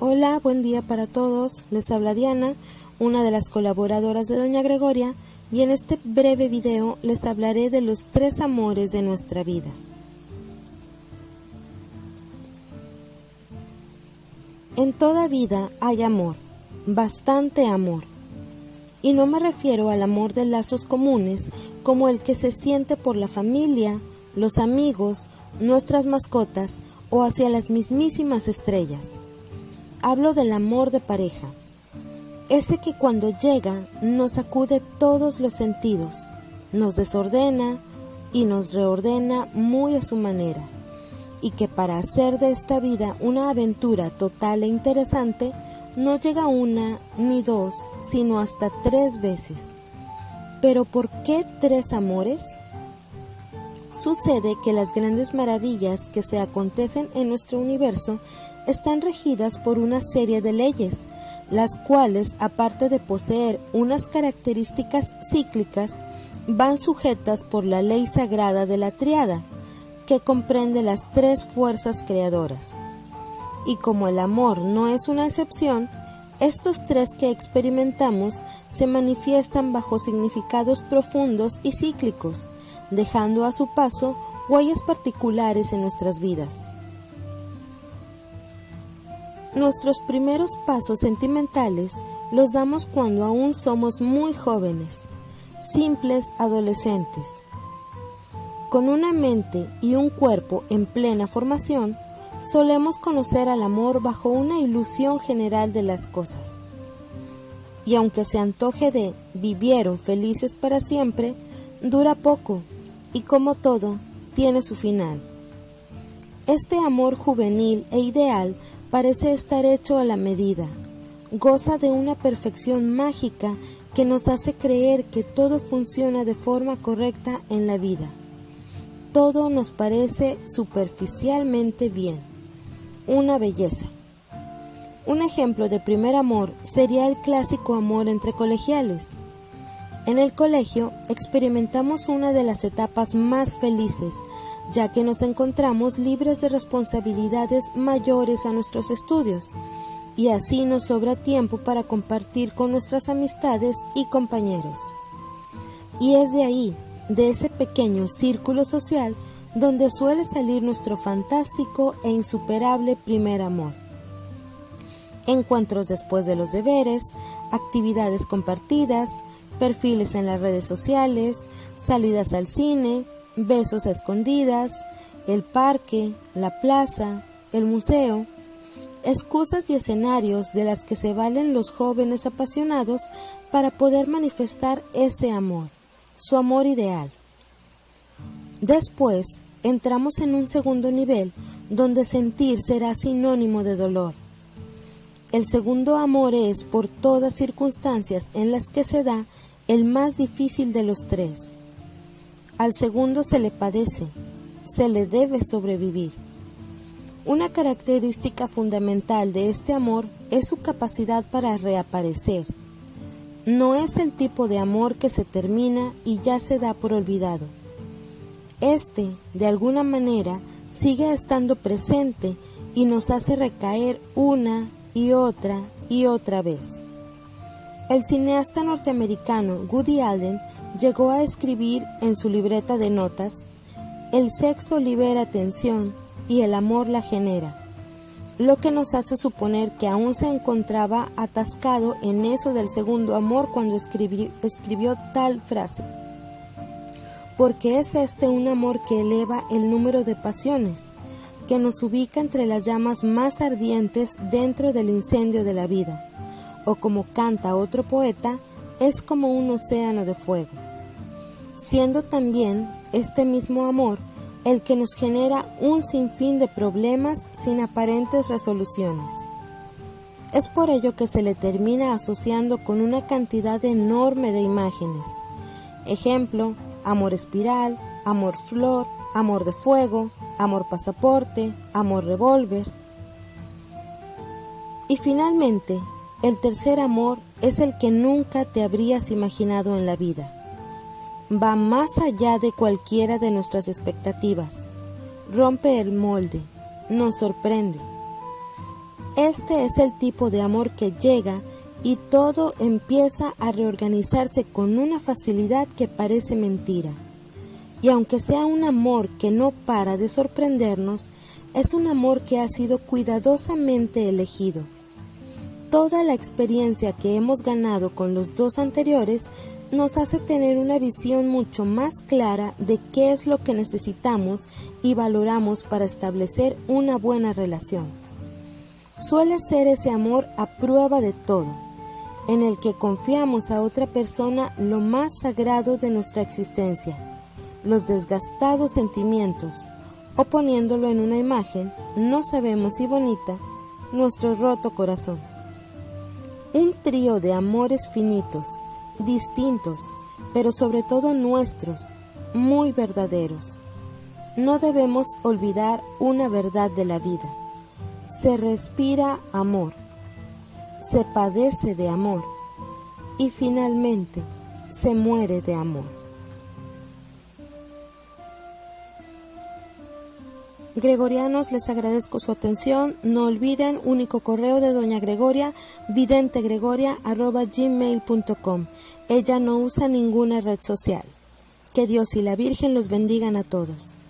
Hola, buen día para todos. Les habla Diana, una de las colaboradoras de Doña Gregoria, y en este breve video les hablaré de los 3 amores de nuestra vida. En toda vida hay amor, bastante amor. Y no me refiero al amor de lazos comunes como el que se siente por la familia, los amigos, nuestras mascotas o hacia las mismísimas estrellas. Hablo del amor de pareja, ese que cuando llega nos sacude todos los sentidos, nos desordena y nos reordena muy a su manera, y que para hacer de esta vida una aventura total e interesante, no llega una ni 2, sino hasta 3 veces. ¿Pero por qué 3 amores? Sucede que las grandes maravillas que se acontecen en nuestro universo están regidas por una serie de leyes, las cuales, aparte de poseer unas características cíclicas, van sujetas por la ley sagrada de la tríada, que comprende las 3 fuerzas creadoras. Y como el amor no es una excepción, estos 3 que experimentamos se manifiestan bajo significados profundos y cíclicos, dejando a su paso huellas particulares en nuestras vidas. Nuestros primeros pasos sentimentales los damos cuando aún somos muy jóvenes, simples adolescentes. Con una mente y un cuerpo en plena formación, solemos conocer al amor bajo una ilusión general de las cosas. Y aunque se antoje de vivieron felices para siempre, dura poco y como todo, tiene su final. Este amor juvenil e ideal parece estar hecho a la medida, goza de una perfección mágica que nos hace creer que todo funciona de forma correcta en la vida. Todo nos parece superficialmente bien, una belleza. Un ejemplo de primer amor sería el clásico amor entre colegiales. En el colegio experimentamos una de las etapas más felices, ya que nos encontramos libres de responsabilidades mayores a nuestros estudios, y así nos sobra tiempo para compartir con nuestras amistades y compañeros. Y es de ahí, de ese pequeño círculo social, donde suele salir nuestro fantástico e insuperable primer amor. Encuentros después de los deberes, actividades compartidas, perfiles en las redes sociales, salidas al cine, besos a escondidas, el parque, la plaza, el museo, excusas y escenarios de las que se valen los jóvenes apasionados para poder manifestar ese amor, su amor ideal. Después, entramos en un segundo nivel, donde sentir será sinónimo de dolor. El segundo amor es, por todas circunstancias en las que se da, el más difícil de los 3. Al segundo se le padece, se le debe sobrevivir. Una característica fundamental de este amor es su capacidad para reaparecer. No es el tipo de amor que se termina y ya se da por olvidado. Este, de alguna manera, sigue estando presente y nos hace recaer una y otra vez. El cineasta norteamericano Woody Allen llegó a escribir en su libreta de notas: "El sexo libera tensión y el amor la genera", lo que nos hace suponer que aún se encontraba atascado en eso del segundo amor cuando escribió tal frase. Porque es este un amor que eleva el número de pasiones, que nos ubica entre las llamas más ardientes dentro del incendio de la vida, o como canta otro poeta, es como un océano de fuego, siendo también este mismo amor el que nos genera un sinfín de problemas sin aparentes resoluciones. Es por ello que se le termina asociando con una cantidad enorme de imágenes. Ejemplo: amor espiral, amor flor, amor de fuego, amor pasaporte, amor revólver. Y finalmente, el tercer amor es el que nunca te habrías imaginado en la vida. Va más allá de cualquiera de nuestras expectativas, rompe el molde, nos sorprende. Este es el tipo de amor que llega y todo empieza a reorganizarse con una facilidad que parece mentira. Y aunque sea un amor que no para de sorprendernos, es un amor que ha sido cuidadosamente elegido. Toda la experiencia que hemos ganado con los dos anteriores nos hace tener una visión mucho más clara de qué es lo que necesitamos y valoramos para establecer una buena relación. Suele ser ese amor a prueba de todo, en el que confiamos a otra persona lo más sagrado de nuestra existencia, los desgastados sentimientos, o poniéndolo en una imagen, no sabemos si bonita, nuestro roto corazón. Un trío de amores finitos, distintos, pero sobre todo nuestros, muy verdaderos. No debemos olvidar una verdad de la vida. Se respira amor, se padece de amor y finalmente se muere de amor. Gregorianos, les agradezco su atención. No olviden, único correo de Doña Gregoria, videntegregoria@gmail.com. Ella no usa ninguna red social. Que Dios y la Virgen los bendigan a todos.